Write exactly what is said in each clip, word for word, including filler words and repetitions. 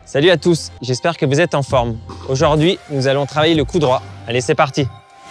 Salut à tous, j'espère que vous êtes en forme. Aujourd'hui, nous allons travailler le coup droit. Allez, c'est parti!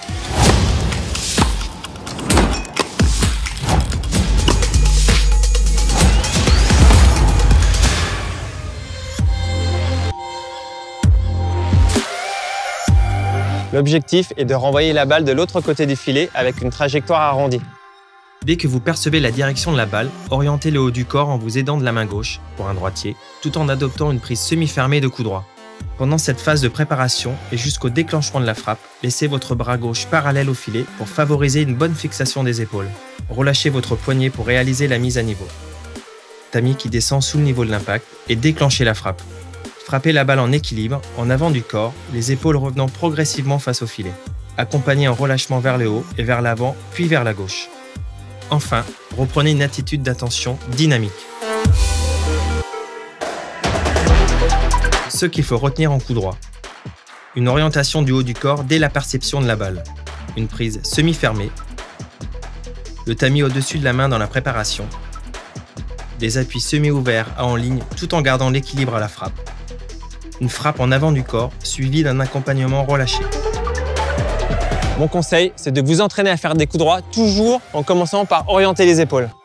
L'objectif est de renvoyer la balle de l'autre côté du filet avec une trajectoire arrondie. Dès que vous percevez la direction de la balle, orientez le haut du corps en vous aidant de la main gauche, pour un droitier, tout en adoptant une prise semi-fermée de coup droit. Pendant cette phase de préparation et jusqu'au déclenchement de la frappe, laissez votre bras gauche parallèle au filet pour favoriser une bonne fixation des épaules. Relâchez votre poignet pour réaliser la mise à niveau. Tamis qui descend sous le niveau de l'impact et déclenchez la frappe. Frappez la balle en équilibre, en avant du corps, les épaules revenant progressivement face au filet. Accompagnez en relâchement vers le haut et vers l'avant, puis vers la gauche. Enfin, reprenez une attitude d'attention dynamique. Ce qu'il faut retenir en coup droit. Une orientation du haut du corps dès la perception de la balle. Une prise semi-fermée. Le tamis au-dessus de la main dans la préparation. Des appuis semi-ouverts à en ligne tout en gardant l'équilibre à la frappe. Une frappe en avant du corps suivie d'un accompagnement relâché. Mon conseil, c'est de vous entraîner à faire des coups droits toujours en commençant par orienter les épaules.